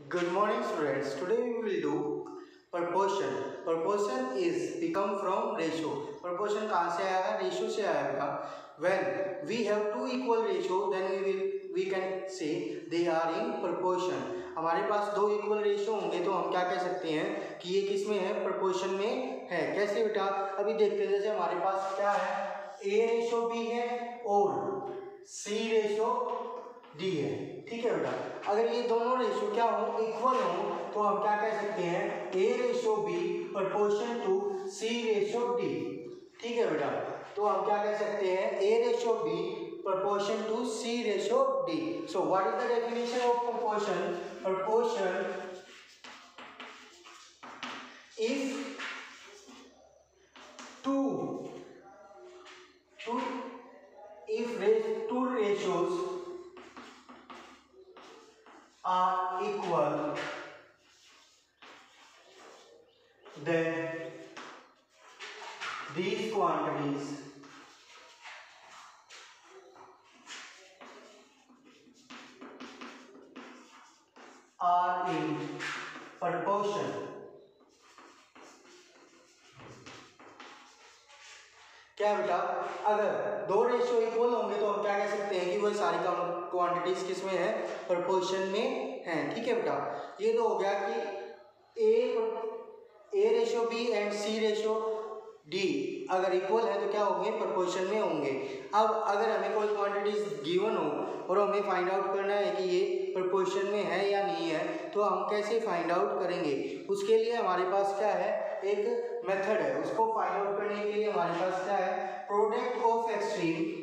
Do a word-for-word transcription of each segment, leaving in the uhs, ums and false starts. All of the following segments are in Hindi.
Good morning, students. Today we will do proportion. Proportion is become from ratio. Proportion कहाँ से आया है? Ratio से आया है. When we have two equal ratio, then we will we can say they are in proportion. हमारे पास दो इक्वल रेशियो होंगे तो हम क्या कह सकते हैं कि ये किस में है? प्रोपोर्शन में है. कैसे बेटा? अभी देखते हैं. जैसे हमारे पास क्या है? A रेशियो B है और C रेशियो D है. ठीक है बेटा. अगर ये दोनों रेशियो क्या हो? इक्वल हो तो हम क्या कह सकते हैं? A ratio B proportion to C ratio D. ठीक है बेटा. तो हम क्या कह सकते हैं? A ratio B proportion to C ratio D. So what is the definition of proportion? Proportion if two two if two ratios are equal, then these quantities are in proportion. क्या बेटा? अगर दो रेशियो इक्वल होंगे तो हम क्या कह सकते हैं कि वो सारी क्वांटिटीज किस में है? प्रोपोर्शन में है. ठीक है बेटा. ये तो हो गया कि A A ratio B and C ratio D अगर इक्वल है तो क्या होंगे? प्रोपोर्शन में होंगे. अब अगर हमें कोई क्वांटिटीज गिवन हो और हमें फाइंड आउट करना है कि ये प्रोपोर्शन में है या नहीं है, तो हम कैसे फाइंड आउट करेंगे? उसके लिए हमारे पास क्या है? एक मेथड है. उसको फाइंड आउट करने के लिए हमारे पास क्या है? Product of extreme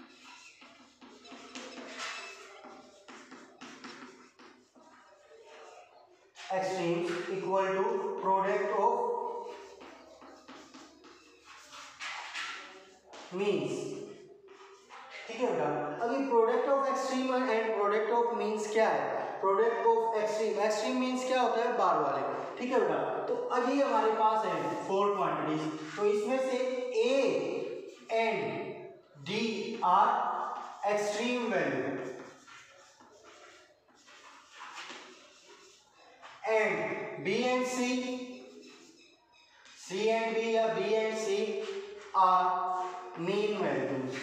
extreme equal to product of means. ठीक है बेटा. अभी product of extreme and product of means क्या है? Product of extreme extreme means क्या होता है? बार वाले. ठीक है बेटा. तो अभी हमारे पास है फोर क्वांटिटीज. तो इसमें से A and D are extreme value and B and C C and B या B and C are mean values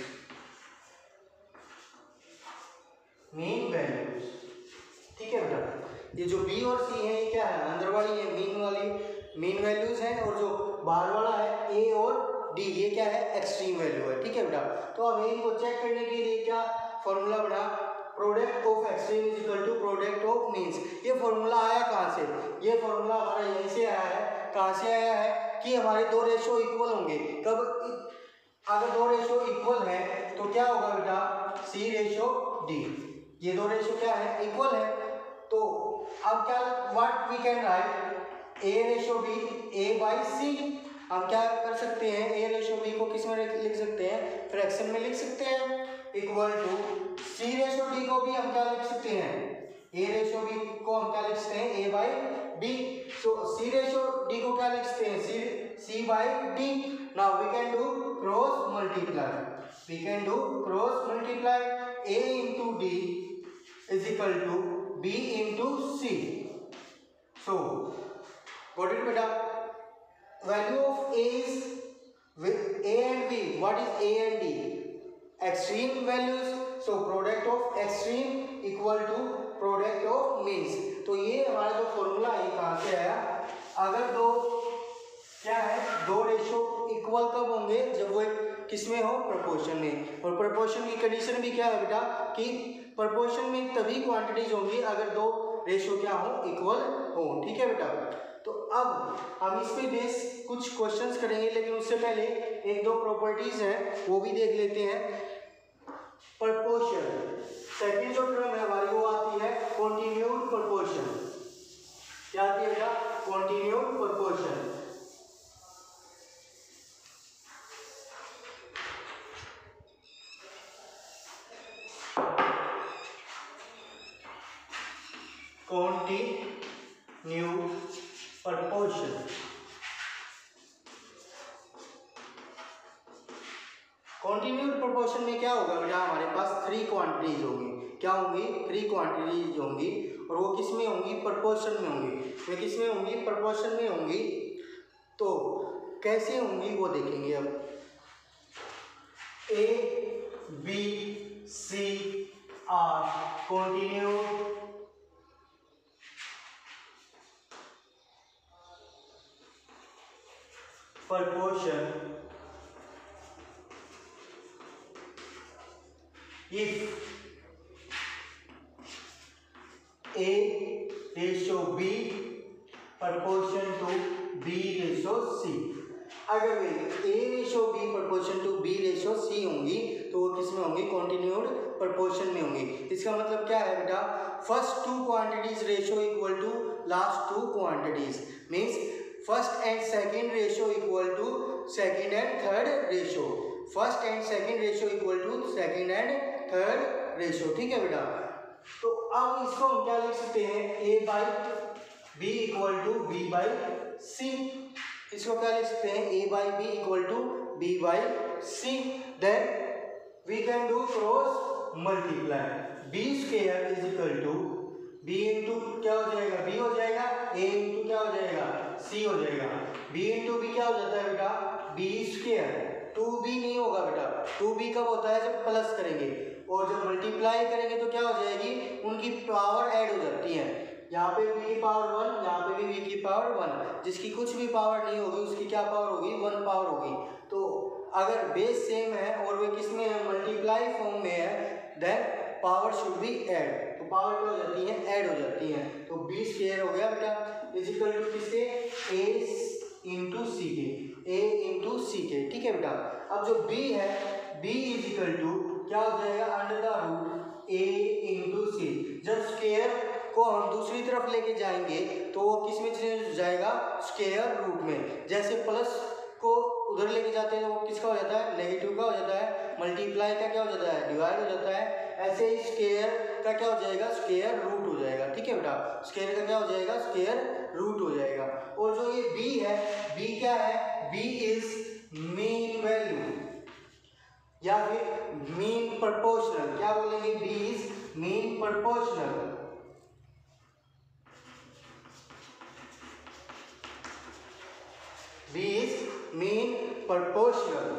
mean values. ठीक है बेटा. ये जो बी और सी है ये क्या है? अंदर वाली ये मीन वाली मीन वैल्यूज हैं और जो बाहर वाला है ए और डी ये क्या है? एक्सट्रीम वैल्यू है. ठीक है बेटा. तो हमें इनको चेक करने के लिए क्या फॉर्मूला बना? Product of extreme is equal to product of means. ये फॉर्मूला आया कहाँ से? ये फॉर्मूला हमारा यहीं से आया है. कहाँ से आया है? कि हमारे दो रेशियो इक्वल होंगे. कब? अगर दो रेशियो इक्वल है तो क्या होगा बेटा? C ratio D. ये दो रेशियो क्या है? इक्वल है. तो अब क्या what we can write? A ratio B A by C. हम क्या कर सकते हैं? ए रेशियो बी को किस में लिख सकते हैं? फ्रैक्शन में लिख सकते हैं. Equal to C ratio D को भी हम क्या लिख सकते हैं? ए रेशियो बी को हम क्या लिख सकते हैं? A by D. So C ratio D को क्या लिख सकते हैं? C C by D. Now we can do cross multiply. We can do cross multiply. A into D is equal to B into C. So what is बेटा? Value of A is with A and B. What is A and D? Extreme values. So product of extreme equal to product of means. तो ये हमारा जो फॉर्मूला है कहाँ से आया? अगर दो क्या है? दो रेशियो इक्वल कब होंगे? जब वो किस में हो? प्रोपोर्शन में. और प्रोपोर्शन की कंडीशन भी क्या है बेटा? कि प्रोपोर्शन में तभी क्वांटिटीज होंगी अगर दो रेशियो क्या हो? इक्वल हो. ठीक है बेटा. तो अब हम इस पे बेस कुछ क्वेश्चंस करेंगे, लेकिन उससे पहले एक दो प्रॉपर्टीज हैं वो भी देख लेते हैं. प्रोपोर्शन सेकंड जो टर्म है हमारी वो आती है कॉन्टिन्यूड प्रोपोर्शन. क्या आती है बेटा? Continued proportion. Continued proportion. Continued proportion में क्या होगा बेटा? हमारे पास थ्री क्वांटिटीज होंगी. क्या होंगी? थ्री क्वांटिटीज होंगी और वो किस में होंगी, प्रोपोर्शन में होंगी। वे किस में होंगी, प्रोपोर्शन में होंगी। तो कैसे होंगी वो देखेंगे अब। A B C are continued proportion if A ratio B proportion to B ratio C। अगर वे A ratio B proportion to B ratio C होंगी तो वो किस में होंगी, continued proportion में होंगी। इसका मतलब क्या है बेटा, first two quantities ratio equal to last two quantities, means first and second ratio equal to second and third ratio, first and second ratio equal to second and third ratio. ठीक है बेटा, तो अब इसको हम क्या लिख सकते हैं, A by B equal to B by C. इसको क्या लिख सकते हैं, A by B equal to B by C. Then we can do cross multiply, B square is equal to B into क्या हो जाएगा, बी हो जाएगा, ए इंटू क्या हो जाएगा, सी हो जाएगा। बी इंटू बी क्या हो जाता है बेटा, बी स्क्वायर। टू बी नहीं होगा बेटा, टू बी कब होता है, जब प्लस करेंगे, और जब मल्टीप्लाई करेंगे तो क्या हो जाएगी, उनकी पावर ऐड हो जाती है। यहाँ पे बी की पावर वन, यहाँ पे भी बी की पावर वन, जिसकी कुछ भी पावर नहीं होगी उसकी क्या पावर होगी, वन पावर होगी। तो अगर बेस सेम है और वे किस में है, मल्टीप्लाई फॉर्म में है, then power should be add. तो पावर क्या हो जाती है, ऐड हो जाती है। तो बी स्क्वायर हो गया बेटा इज इक्वल टू किसके, ए इंटू सी के, ए इंटू सी के। ठीक है बेटा, अब जो बी है, बी इज इक्वल टू क्या हो जाएगा, under the root a into c. जब स्क्वायर को हम दूसरी तरफ लेके जाएंगे तो वो किस में चेंज हो जाएगा, स्क्वायर रूट में। जैसे प्लस को उधर लेके जाते हैं तो वो किसका हो जाता है, नेगेटिव का हो जाता है, मल्टीप्लाई का क्या हो जाता है, डिवाइड हो जाता है। ऐसे ही स्क्वायर का क्या हो जाएगा, स्क्वायर रूट हो जाएगा। ठीक है बेटा, स्क्वायर का क्या हो जाएगा, स्क्वायर रूट हो जाएगा। और जो ये बी है, बी क्या है, बी इज मीन वैल्यू या फिर मीन प्रोपोर्शनल। क्या बोलेंगे, b is mean proportional. B is mean proportional.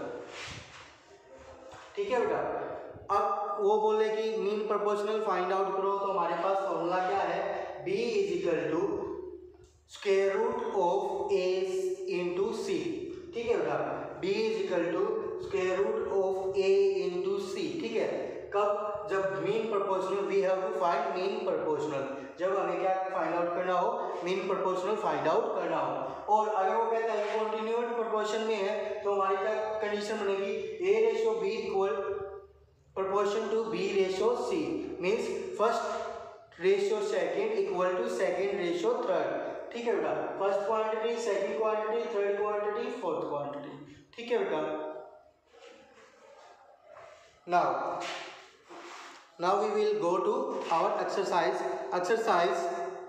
ठीक है बेटा, अब वो बोले कि मीन प्रोपोर्शनल फाइंड आउट करो, तो हमारे पास फॉर्मूला क्या है, b is equal to square root of a into c. ठीक है बेटा, b is equal to square root of a into c. ठीक है, कब, जब mean proportional, we have to find mean proportional, जब हमें क्या फाइंड आउट करना हो, मीन प्रोपोर्शनल फाइंड आउट करना हो। और अगर वो कहता है कंटिन्यूड प्रोपोर्शन में है तो हमारी क्या कंडीशन बनेगी, a ratio b equal proportion to b ratio c, means first ratio second equal to second ratio third. ठीक है बेटा, first quantity, second quantity, third quantity, fourth quantity. ठीक है बेटा, now now we will go to our exercise exercise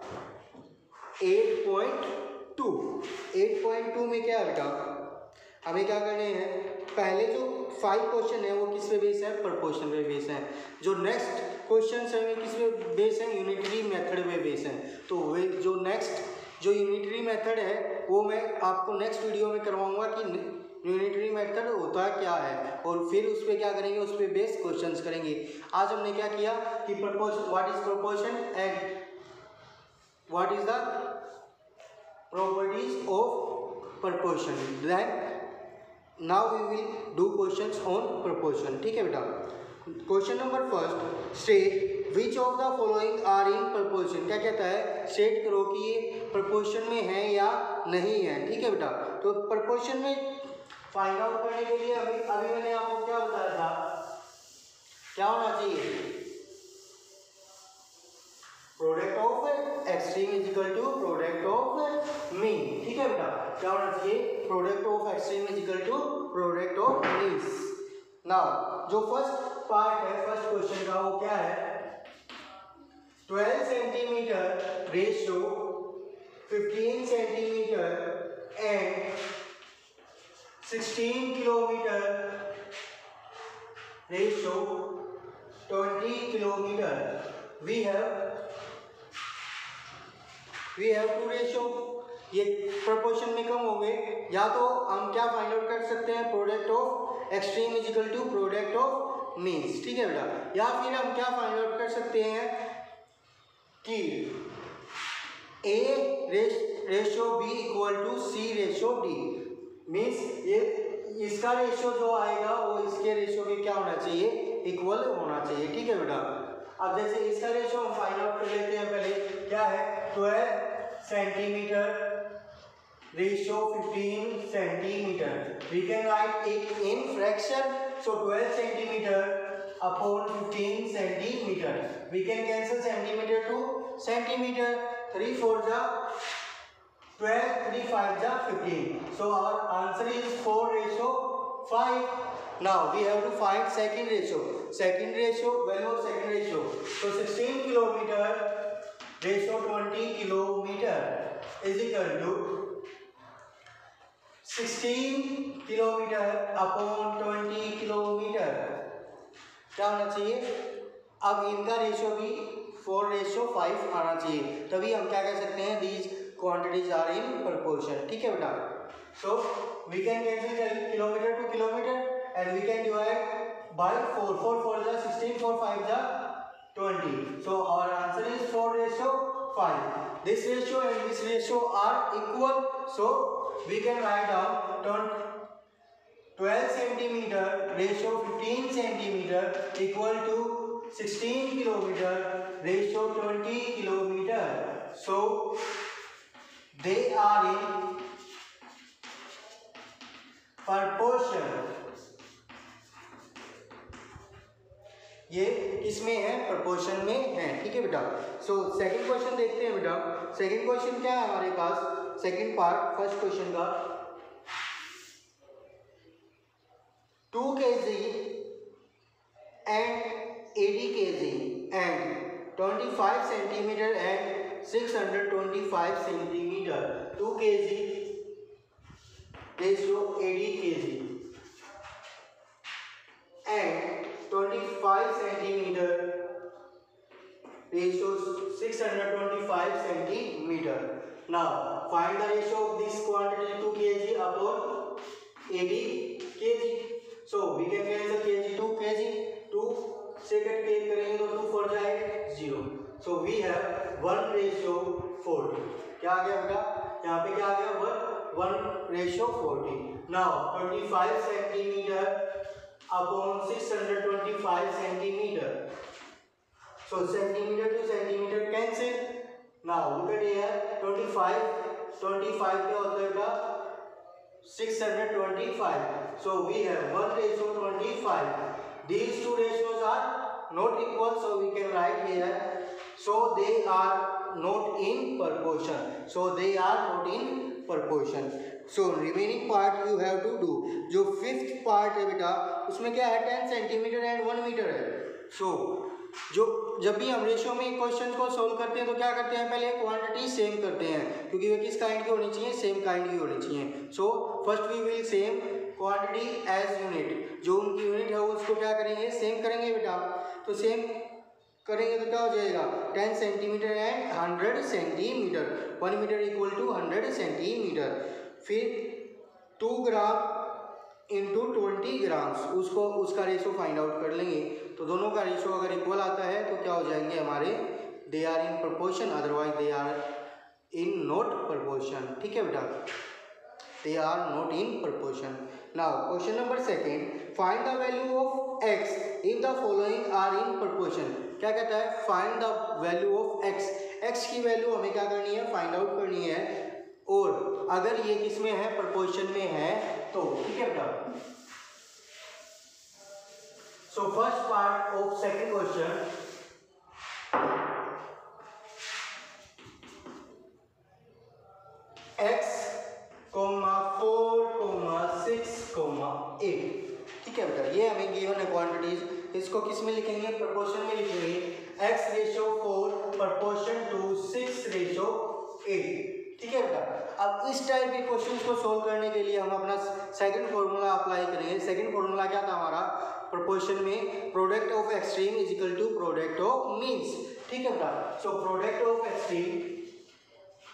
eight point two. Eight point two में क्या है बेटा, हमें क्या करने हैं, पहले जो फाइव क्वेश्चन है वो किस पे बेस है, प्रोपोर्शन पे बेस है। जो नेक्स्ट क्वेश्चन है वे किस पे बेस है, यूनिटरी मेथड पे बेस है। तो वे जो नेक्स्ट जो यूनिटरी मेथड है वो मैं आपको नेक्स्ट वीडियो में करवाऊंगा कि यूनिटरी मेथड होता क्या है, और फिर उस पर क्या करेंगे, उस पर बेस क्वेश्चंस करेंगे। आज हमने क्या किया कि proportion, what is proportion and what is the properties of proportion. Then now we will do questions on proportion. ठीक है बेटा, question number first, state which of the following are in proportion. क्या कहता है, स्टेट करो कि ये प्रोपोर्शन में है या नहीं है। ठीक है बेटा, तो प्रोपोर्शन में फाइंड आउट करने के लिए अभी अभी मैंने आपको क्या बताया था, क्या होना चाहिए, product of extreme is equal to product of mean. ठीक है बेटा, क्या होना चाहिए, product of extreme is equal to product of means. Now जो फर्स्ट पार्ट है फर्स्ट क्वेश्चन का वो क्या है, twelve centimeter ratio fifteen centimeter and sixteen kilometer ratio twenty kilometer. We have we have to ratio, ये प्रोपोर्शन में कम हो गए। या तो हम क्या फाइंड आउट कर सकते हैं, product of extreme is equal to product of means, ठीक है बेटा। या फिर हम क्या फाइंड आउट कर सकते हैं कि a ratio b equal to C ratio d, means ये इसका रेशियो जो आएगा वो इसके रेशियो के क्या होना चाहिए, इक्वल होना चाहिए, ठीक है बेटा। अब जैसे इसका रेशियो हम फाइंड आउट कर लेते हैं, पहले क्या है, twelve centimeter ratio fifteen centimeter, we can write it in fraction, so twelve centimeter upon fifteen centimeter, we can cancel centimeter to centimeter, three four जा twelve, three five जा fifteen. So our answer is four ratio five. Now we have to find second ratio. Second ratio, value of second ratio. So sixteen kilometer ratio twenty kilometer is equal to sixteen kilometer upon twenty kilometer. क्या होना चाहिए, अब इनका रेशियो भी फोर रेशियो फाइव आना चाहिए, तभी हम क्या कह सकते हैं, these quantities are in proportion, ठीक है बेटा। So we can cancel kilometer to kilometer and we can divide by four, four four जा sixteen, four five जा twenty, so our answer is four ratio five. This ratio and this ratio are equal, so we can write down twelve centimeter ratio fifteen centimeter equal to sixteen kilometer ratio twenty kilometer, so they are in proportion. ये किसमें है, proportion में है, ठीक है बेटा। सो सेकंड क्वेश्चन देखते हैं बेटा। सेकंड क्वेश्चन क्या है हमारे पास, सेकंड पार्ट फर्स्ट क्वेश्चन का, टू के g and eighty k g and twenty five centimeter and six hundred twenty-five centimeter, two kilograms ratio eighty kilograms and twenty-five centimeter ratio six hundred twenty-five centimeter. Now find the ratio of this quantity two kilograms upon eighty kilograms. So we can cancel kg two kg, two से कट के करेंगे तो two फोर जाएगा zero. So we have one ratio forty. क्या आ गया बेटा, यहाँ पे क्या आ गया, one one ratio forty. Now twenty-five centimeter upon six hundred twenty-five centimeter. So centimeter to centimeter cancel. Now look at here, twenty-five, twenty-five क्या होता है बेटा, six hundred twenty-five. So we have one ratio twenty-five. These two ratios are not equal, so we can write here. So they are not in proportion. So they are not in proportion. So remaining part you have to do. जो fifth part है बेटा, उसमें क्या है, ten centimeter and one meter है। So जो जब भी हम रेशियो में क्वेश्चन को सोल्व करते हैं तो क्या करते हैं, पहले क्वांटिटी सेम करते हैं, क्योंकि वे किस काइंड की होनी चाहिए, सेम काइंड की होनी चाहिए। So first we will same quantity as unit, जो उनकी यूनिट है उसको क्या करेंगे, सेम करेंगे बेटा। तो सेम करेंगे तो क्या हो जाएगा, ten centimeter and hundred centimeter, one meter equal to hundred centimeter. फिर two gram into twenty grams, उसको उसका रेशो फाइंड आउट कर लेंगे। तो दोनों का रेशो अगर इक्वल आता है तो क्या हो जाएंगे हमारे, they are in proportion, otherwise they are in not proportion, ठीक है बेटा, they are not in proportion. Now question number second, find the value of x if the following are in proportion. क्या कहता है, find the value of x, x की वैल्यू हमें क्या करनी है, फाइंड आउट करनी है, और अगर ये किसमें है, प्रोपोर्शन में है तो, ठीक है बेटा। So first part of second question, x comma four comma six comma eight, ठीक है बेटा, ये हमें गिवन है क्वांटिटीज, इसको किस में लिखेंगे, प्रोपोर्शन में लिखेंगे, x ratio four proportion to six ratio eight, ठीक है बेटा। अब इस टाइप के क्वेश्चंस को सोल्व करने के लिए हम अपना सेकंड फॉर्मूला अप्लाई करेंगे। सेकंड फॉर्मूला क्या था हमारा, प्रोपोर्शन में product of extreme is equal to product of means, ठीक है बेटा। सो प्रोडक्ट ऑफ एक्सट्रीम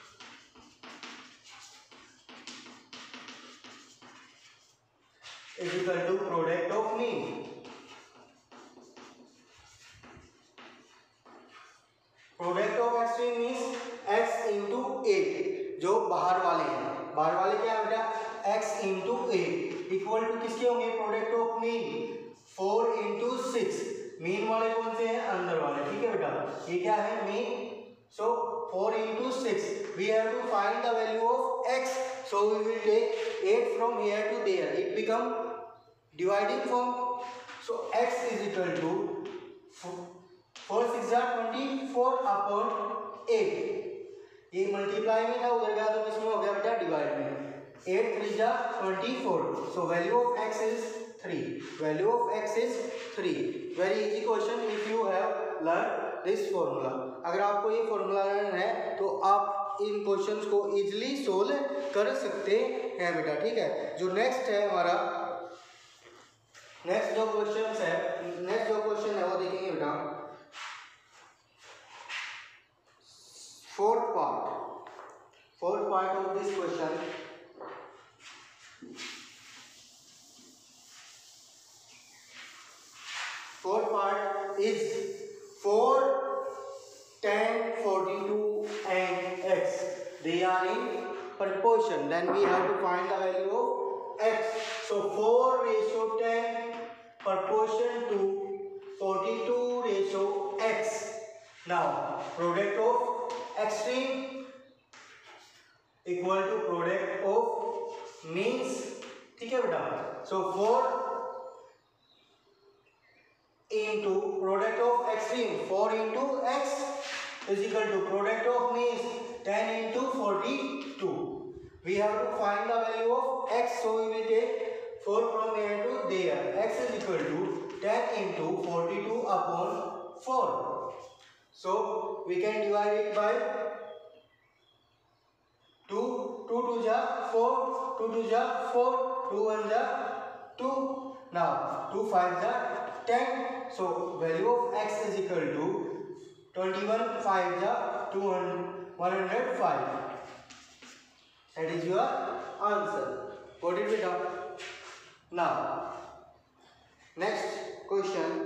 जो बाहर वाले हैं, बाहर वाले क्या है बेटा, x into a equal to किसके होंगे, product of mean four into six, mean वाले कौन से हैं, अंदर वाले, ठीक है बेटा, ये क्या है mean, so four into six we have to find the value of x, so we will take eight from here to there, it become dividing form, so x is equal to four six are twenty-four upon eight, ये मल्टीप्लाई में था, उधर गया तो किसमें हो गया बेटा, डिवाइड में, eight three जा twenty-four, so value of x is three, value of x is three, very easy question if you have learned this formula, अगर आपको ये फॉर्मूला लर्न है तो आप इन क्वेश्चंस को इजीली सोल्व कर सकते हैं बेटा, ठीक है। जो नेक्स्ट है हमारा, नेक्स्ट जो क्वेश्चन है, नेक्स्ट जो क्वेश्चन है वो देखेंगे बेटा, fourth part, fourth part of this question, fourth part is four, ten, forty-two and x, they are in proportion, then we have to find the value of x, so four ratio ten proportion to forty-two ratio x, now product of extreme equal to product of means, ठीक है बेटा, so four into product of extreme, four into x is equal to product of means ten into forty-two, we have to find the value of x, so we will take four from here to there, x is equal to ten into forty-two upon four, so we can divide it by two, two two ja four, two two ja four, two one ja two, now two five ja ten, so value of x is equal to twenty-one five ja two hundred, one hundred five, that is your answer, got it beta। now next question,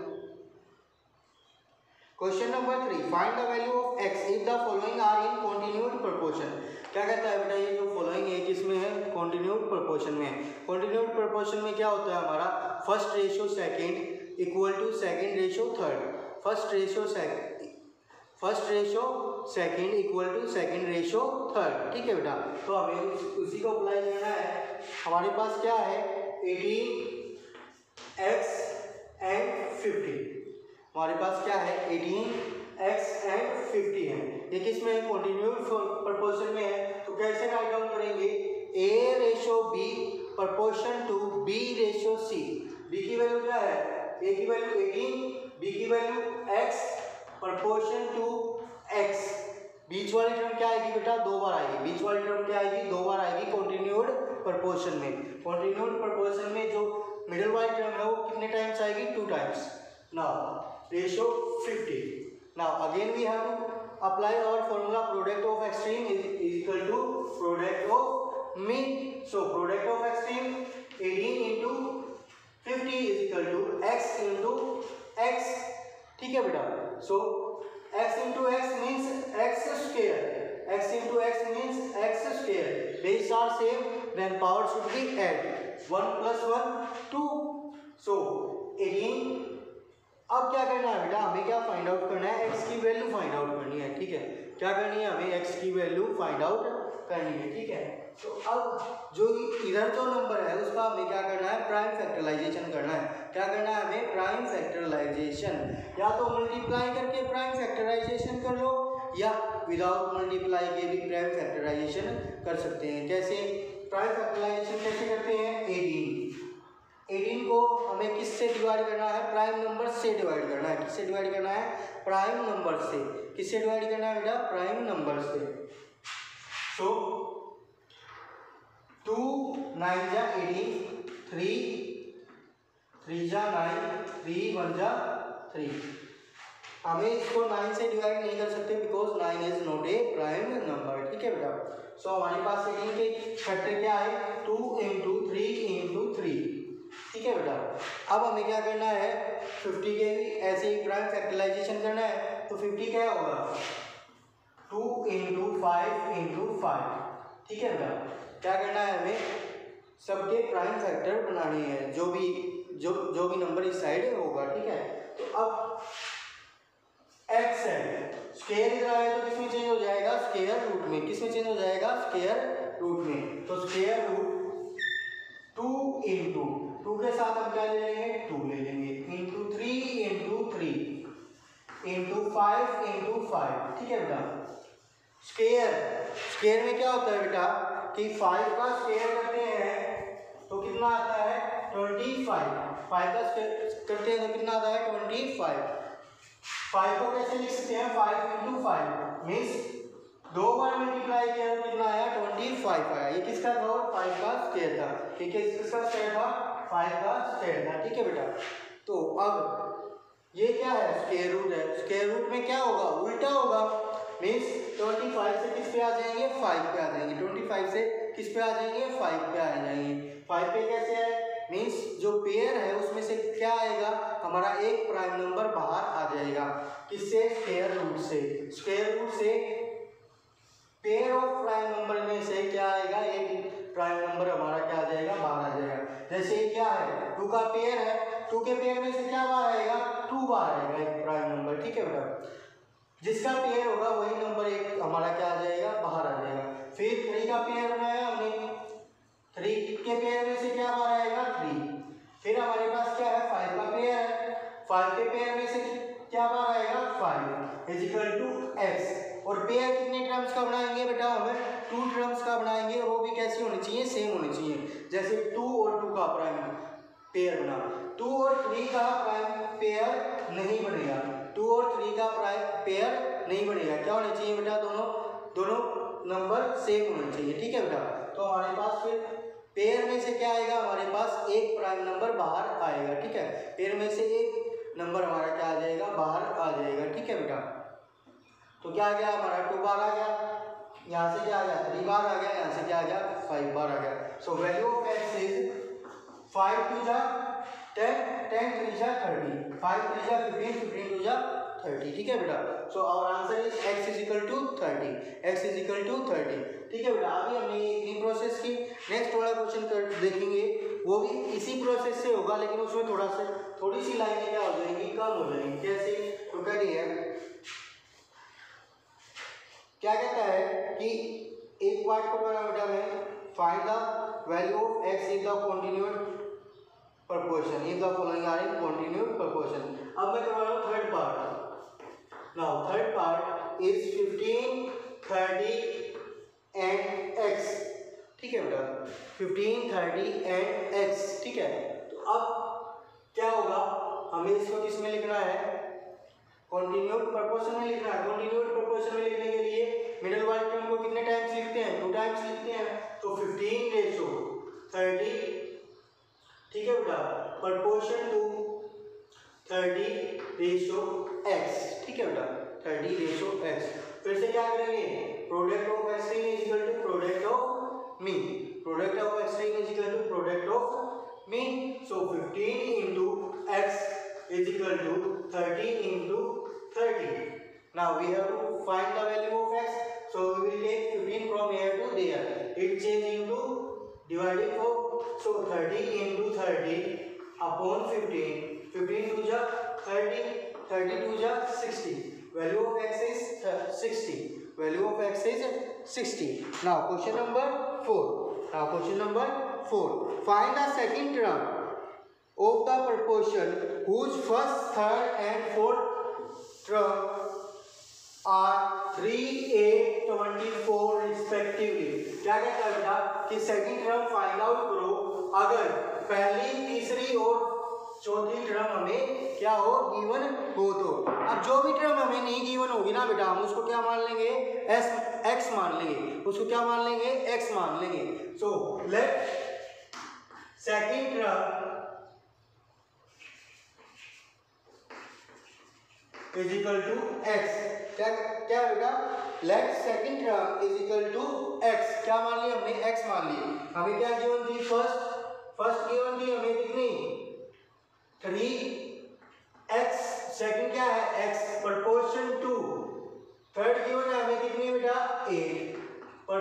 question number three, find the value of x if the following are in continued proportion, क्या कहता है बेटा, ये जो फॉलोइंग है किसमें है, कॉन्टिन्यूड प्रोपोर्शन में है, कॉन्टिन्यूड प्रोपोर्शन में क्या होता है हमारा, first ratio second equal to second ratio third, first ratio second, first ratio second equal to second ratio third, ठीक है बेटा, तो हमें उस, उसी को अप्लाई करना है, हमारे पास क्या है एटीन एक्स एंड फिफ्टी, हमारे पास क्या है एटीन एक्स एंड फिफ्टी है, ये किस में है, कॉन्टिन्यूड प्रोपोर्शन में है, तो कैसे राइट डाउन करेंगे, a ratio b proportion to b ratio c, b की वैल्यू क्या है, a की वैल्यू एटीन, b की value x proportion to x, बीच वाली टर्म क्या आएगी बेटा, दो बार आएगी, बीच वाली टर्म क्या आएगी, दो बार आएगी कॉन्टिन्यूड प्रोपोर्शन में, कॉन्टिन्यूड प्रोपोर्शन में जो मिडिल वाली टर्म है वो कितने टाइम्स आएगी, two times, now ratio fifty, now again we have to apply our formula, product of extreme is, is equal to product of mean, so product of extreme eighteen into fifty is equal to x into x, ठीक है बेटा, so x into x means x square, x into x means x square, base are same, then power should be add, one plus one two, so eighteen, अब क्या करना है बेटा, हमें क्या फाइंड आउट करना है, x की वैल्यू फाइंड आउट करनी है, ठीक है, क्या करनी है हमें, x की वैल्यू फाइंड आउट करनी है, ठीक है, तो अब जो इधर जो नंबर है उसका हमें क्या करना है, प्राइम फैक्टराइजेशन करना है, क्या करना है हमें, प्राइम फैक्टराइजेशन, या तो मल्टीप्लाई करके प्राइम फैक्टराइजेशन कर लो, या विदाउट मल्टीप्लाई के भी प्राइम फैक्टराइजेशन कर सकते हैं, कैसे प्राइम फैक्टराइजेशन कैसे करते हैं, एटीन, एटीन को हमें किससे डिवाइड करना है, प्राइम नंबर से डिवाइड करना है, किससे डिवाइड करना है, प्राइम नंबर से, किससे डिवाइड करना है बेटा, प्राइम नंबर से, सो टू नाइन जा एटीन, थ्री थ्री जा नाइन, थ्री वन जा थ्री, हमें इसको नाइन से डिवाइड नहीं कर सकते because nine is not a prime number, ठीक है बेटा, सो so, हमारे पास एटीन के फैक्टर क्या है, two into three into three, ठीक है बेटा, अब हमें क्या करना है, फिफ्टी के भी ऐसे ही प्राइम फैक्टराइजेशन करना है, तो फिफ्टी क्या होगा, two into five into five, ठीक है बेटा, क्या करना है हमें, सबके प्राइम फैक्टर बनाने हैं, जो भी जो जो भी नंबर इस साइड होगा, ठीक है। तो अब x है, स्क्वायर इधर आया तो किसमें चेंज हो जाएगा, स्क्वायर रूट में। किसमें चेंज हो जाएगा, स्क्वायर रूट में। तो square root two into two के साथ हम क्या ले लेंगे, टू ले लेंगे, into three into three into five into five, ठीक है बेटा। स्क्वायर स्क्वायर में क्या होता है बेटा कि फाइव का स्क्वायर करते हैं तो कितना आता है, ट्वेंटी फाइव। फाइव का स्क्वायर करते हैं तो कितना आता है, ट्वेंटी फाइव। फाइव को कैसे लिख सकते हैं, फाइव इंटू फाइव मीन्स दो बार मल्टीप्लाई किया तो कितना आया, ट्वेंटी फाइव आया। ये किसका था, फाइव का स्क्वायर था, ठीक है। किसका स्क्वायर था, फाइव का स्क्वायर था, ठीक है बेटा। तो अब ये क्या है, स्क्वायर रूट है। स्क्वायर रूट में क्या होगा, उल्टा होगा, मीन्स ट्वेंटी फाइव से किस पे आ जाएंगे, फाइव पे आ जाएंगे। ट्वेंटी फाइव से किस पे आ जाएंगे, फाइव पे आ जाएंगे। फाइव पे कैसे है, मीन्स जो पेयर है उसमें से क्या आएगा, हमारा एक प्राइम नंबर बाहर आ जाएगा। किससे, स्क्वायर रूट से। स्क्वायर रूट से पेयर ऑफ प्राइम नंबर में से क्या आएगा, एक प्राइम नंबर हमारा क्या आ जाएगा, बाहर आ जाएगा। जैसे क्या है, टू का पेयर है, टू के पेयर में से क्या बाहर आएगा, टू बाहर आएगा, एक प्राइम नंबर, ठीक है बेटा। जिसका पेयर होगा वही नंबर एक हमारा क्या आ जाएगा, बाहर आ जाएगा। फिर थ्री का पेयर बनाया हमने, थ्री के पेयर में से क्या बाहर आएगा, थ्री। फिर हमारे पास क्या है, फाइव का पेयर है, फाइव के पेयर में से क्या बाहर आएगा, five is equal to x. और पेयर कितने टर्म्स का बनाएंगे बेटा, हमें टू टर्म्स का बनाएंगे, और वो भी कैसी होनी चाहिए, सेम होनी चाहिए। जैसे टू और टू का प्राइम पेयर बना, टू और थ्री का प्राइम पेयर नहीं बनेगा, टू और थ्री का प्राइम पेयर नहीं बनेगा। क्या होना चाहिए बेटा, दोनों दोनों नंबर सेम होने चाहिए, ठीक है बेटा। तो हमारे पास फिर पेयर में से क्या आएगा, हमारे पास एक प्राइम नंबर बाहर आएगा, ठीक है। पेयर में से एक नंबर हमारा क्या आ जाएगा, बाहर आ जाएगा, ठीक है बेटा। तो क्या आ गया, हमारा टू बार आ गया, यहाँ से क्या आ गया, थ्री बार आ गया, यहाँ से क्या आ गया, फाइव बार आ गया। So value of x is five two जा टेन, टेन थ्री जा थर्टी, फाइव थ्री जा फिफ्टीन, फिफ्टीन टू जा थर्टी, ठीक है बेटा। So our answer is x is equal to thirty, x is equal to thirty, ठीक है बेटा। अभी हमने ये इतनी प्रोसेस की, नेक्स्ट वाला क्वेश्चन कर देखेंगे, वो भी इसी प्रोसेस से होगा, लेकिन उसमें थोड़ा सा थोड़ी सी लाइनें क्या हो जाएंगी, कम हो जाएंगी। कैसे, तो कह रही है, क्या कहता है कि एक पार्ट को बना बेटा में, find the value of x in the continued proportion if the following are in continued proportion। अब मैं करवा रहा हूँ third part. Now third part is fifteen, thirty and x, ठीक है बेटा, फिफ्टीन, थर्टी एंड x, ठीक है। तो अब क्या होगा, हमें इसको किस में लिखना है, कॉन्टिन्यूड प्रोपोर्शन में लिखना है। कॉन्टिन्यूड प्रोपोर्शन में लिखने के लिए मिडिल वाले टर्म को कितने टाइम्स लिखते हैं, टू टाइम्स लिखते हैं। तो फिफ्टीन रेशो थर्टी, ठीक है बेटा, proportion to thirty ratio x, ठीक है बेटा, थर्टी रेशो एक्स। फिर से क्या करेंगे, product of extreme is equal to product of mean, product of extreme is equal to product of mean. So fifteen into x is equal to thirty into thirty. Now we have to find the value of x, so we will take fifteen from here to there, it change into divided four, so thirty into thirty upon fifteen, fifteen to the thirty, thirty to the sixty, value of x is sixty, value of x is sixty। Now question number four, now question number four, find the second term of the proportion whose first, third and fourth term are three, eight, twenty-four respectively। क्या कहता है बेटा कि सेकंड टर्म फाइंड आउट करो अगर पहली, तीसरी और चौथी टर्म हमें क्या हो, गिवन हो। तो अब जो भी टर्म हमें नहीं गिवन होगी ना बेटा, हम उसको क्या मान लेंगे, एस एक्स मान लेंगे, उसको क्या मान लेंगे, एक्स मान लेंगे। So let second term is equal to x. क्या क्या है बेटा, let second term is equal to x. क्या मान लिया हमने, एक्स मान लिया। हमें क्या गिवन थी, फर्स्ट फर्स्ट गिवन थी हमें कितनी, थ्री एक्स, सेकंड क्या है x, proportion to. Third given है हमें कितनी बेटा, एट, पर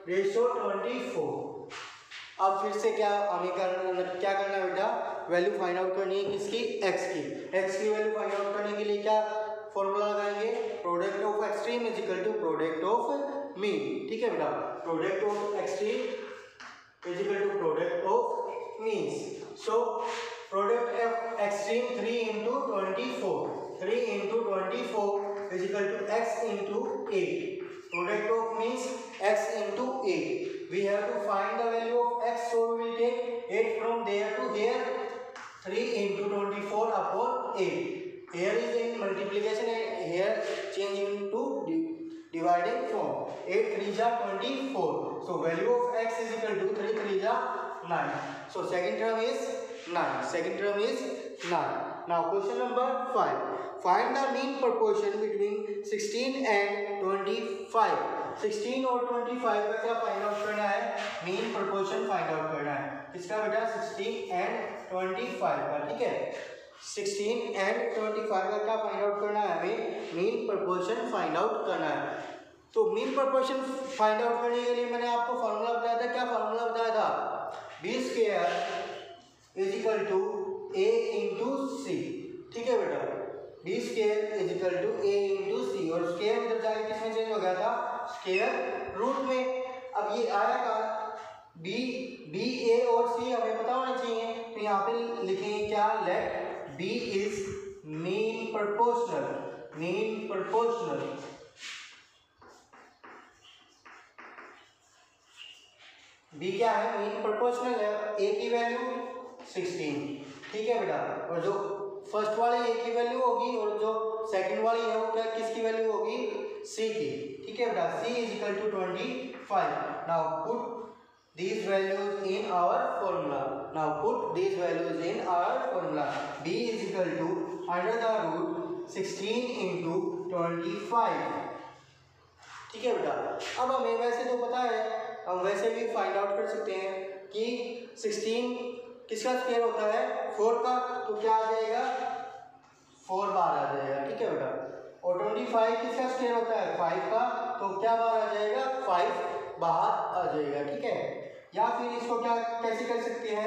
रेशो ट्वेंटी फोर। अब फिर से क्या हमें करना क्या करना है बेटा, वैल्यू फाइंड आउट करनी है किसकी, एक्स की। एक्स की वैल्यू फाइंड आउट करने के लिए क्या फॉर्मूला लगाएंगे, product of extreme is equal to product of mean. ठीक है बेटा, product of extreme is equal to product of means. So product of extreme three into twenty four, three into twenty four is equal to x into eight. Product of means x into eight. We have to find the value of x, so we will take eight from there to here. three into twenty-four upon eight. Here is in multiplication and here change into dividing form. eight three is twenty-four. So value of x is equal to three three is nine. So second term is nine. Second term is nine. Now question number five. Find the mean proportion between sixteen and twenty-five. sixteen और twenty-five का क्या फाइंड आउट करना है, मीन प्रोपोर्शन फाइंड आउट करना है। किसका बेटा, sixteen and twenty-five का। ठीक है, sixteen and twenty-five का क्या फाइंड आउट करना है, हमें मीन प्रोपोर्शन फाइंड आउट करना है। तो मीन प्रोपोर्शन फाइंड आउट करने के लिए मैंने आपको फॉर्मूला बताया था, क्या फॉर्मूला बताया था, b square is equal to a into c. ठीक है बेटा, b square is equal to a into c, और स्क्वायर उधर जाके किसमें चेंज हो गया था, स्क्वायर रूट में। अब ये आया का बी बी ए और सी हमें पता होना चाहिए, तो यहाँ पे लिखेंगे क्या, let b is mean proportional, mean proportional. B क्या है, मीन प्रोपोर्शनल है। ए की वैल्यू सिक्सटीन। ठीक है बेटा, और जो फर्स्ट वाली ए की वैल्यू होगी और जो सेकंड वाली है वो क्या, किसकी वैल्यू होगी, सी की। ठीक है बेटा, c is equal to twenty five. Now put these values in our formula. Now put these values in our formula. B is equal to under the root sixteen into twenty-five. ठीक है बेटा, अब हमें वैसे तो पता है, हम वैसे भी फाइंड आउट कर सकते हैं कि सिक्सटीन किसका स्क्वायर होता है, फोर का, तो क्या आ जाएगा, फोर बार आ जाएगा। ठीक है बेटा, और ट्वेंटी फाइव किसका स्क्वायर होता है, फाइव का, तो क्या बार आ जाएगा, फाइव बाहर आ जाएगा। ठीक है, या फिर इसको क्या कैसे कर सकते हैं,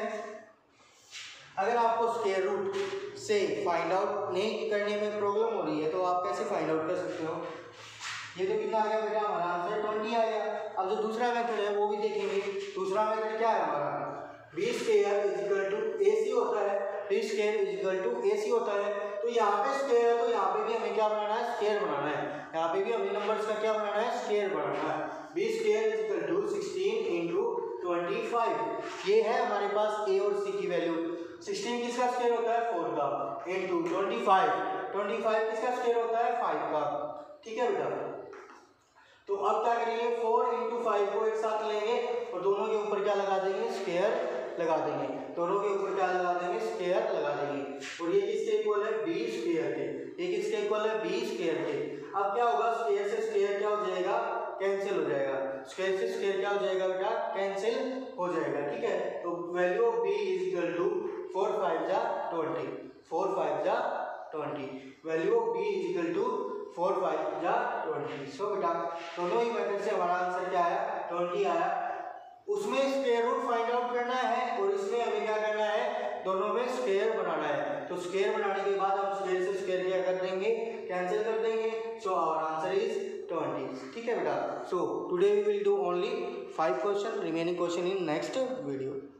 अगर आपको स्क्वायर रूट से फाइंड आउट नहीं करने में प्रॉब्लम हो रही है तो आप कैसे फाइंड आउट कर सकते हो। ये तो कितना आ गया बेटा, हमारा आंसर ट्वेंटी आ गया। अब जो दूसरा मेथड है वो भी देखेंगे। दूसरा मेथड क्या है हमारा, b square is equal to a c होता है, b square is equal to a c होता है। तो यहाँ पे स्क्वायर है तो यहाँ पे भी हमें क्या बनाना है, स्क्वायर बनाना है। यहाँ पे भी हमें नंबर्स का क्या बनाना है, स्क्वायर बनाना है। B square is equal to sixteen into twenty five. ये है हमारे पास ए और सी की वैल्यू। सिक्सटीन किसका स्क्वायर होता है, फोर का, into twenty five, twenty five किसका स्क्वायर होता है, फाइव का। ठीक है बेटा, तो अब क्या करेंगे, फोर इंटू फाइव को एक साथ लेंगे और दोनों के ऊपर क्या लगा देंगे, स्क्वायर लगा देंगे। दोनों के ऊपर क्या लगा देंगे, स्क्वायर लगा देंगे। और ये किसके इक्वल है, बी स्क्वायर के। ये किसके इक्वल है, बी स्क्वायर के। अब क्या होगा, स्क्वायर से स्क्वायर क्या हो जाएगा, कैंसिल हो जाएगा। स्क्वायर से स्क्वायर क्या हो जाएगा बेटा, कैंसिल हो जाएगा। ठीक है, तो value of B is equal to four five जा ट्वेंटी, फोर फाइव जा twenty. Value of B is equal to four five जा ट्वेंटी। सो बेटा दोनों ही मेथड से हमारा आंसर क्या आया, ट्वेंटी आया। उसमें स्क्वायर रूट फाइंड आउट करना है और इसमें हमें क्या करना है, दोनों में स्क्वायर बनाना है। तो स्क्वायर बनाने के बाद हम स्क्वायर से स्क्वायर क्या कर देंगे, कैंसिल कर देंगे। So our answer is twenty. ठीक है बेटा, so today we will do only five question, remaining question in next video.